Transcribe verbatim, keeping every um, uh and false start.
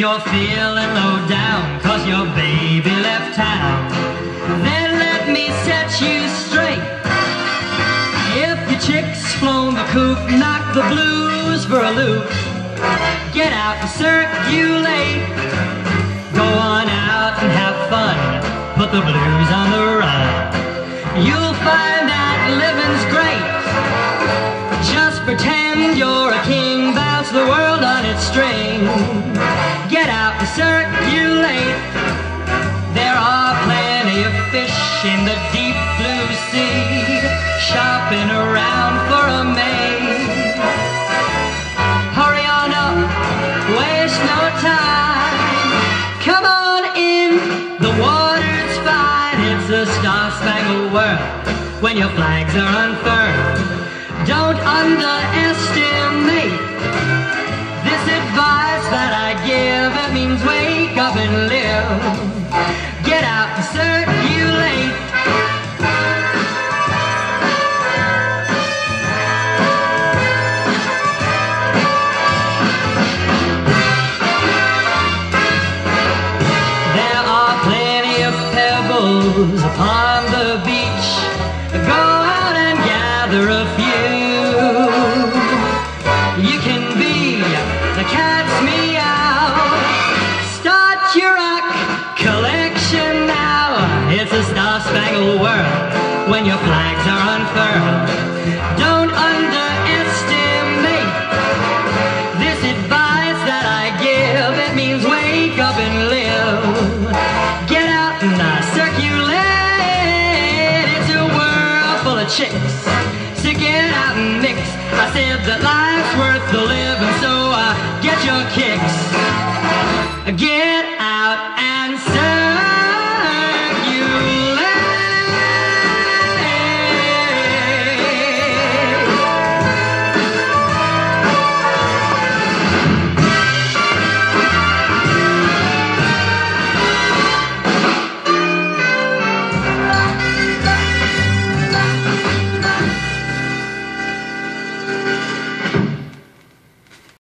you're feeling low down 'cause your baby left town, then let me set you straight. If your chick's flown the coop, knock the blues for a loop. Get out and circulate. Go on out and have fun, put the blues on the run. You'll find that living's great. Just pretend you're a king, bounce the world on its string. Get out and circulate. There are plenty of fish in the deep blue sea, shopping around for a mate. Hurry on up, waste no time. Come on in, the water's fine. It's a star-spangled world when your flags are unfurled. Don't underestimate this advice that I give. It means wake up and live. Get out and circulate. There are plenty of pebbles upon the beach. Go out and gather a few. You can be the cat's meow. Start your rock collection now. It's a star-spangled world when your flags are unfurled. Don't underestimate this advice that I give. It means wake up and live. Get out and uh, circulate. It's a world full of chicks, so get out and mix. I said that life's worth the living, so uh, get your kicks. Get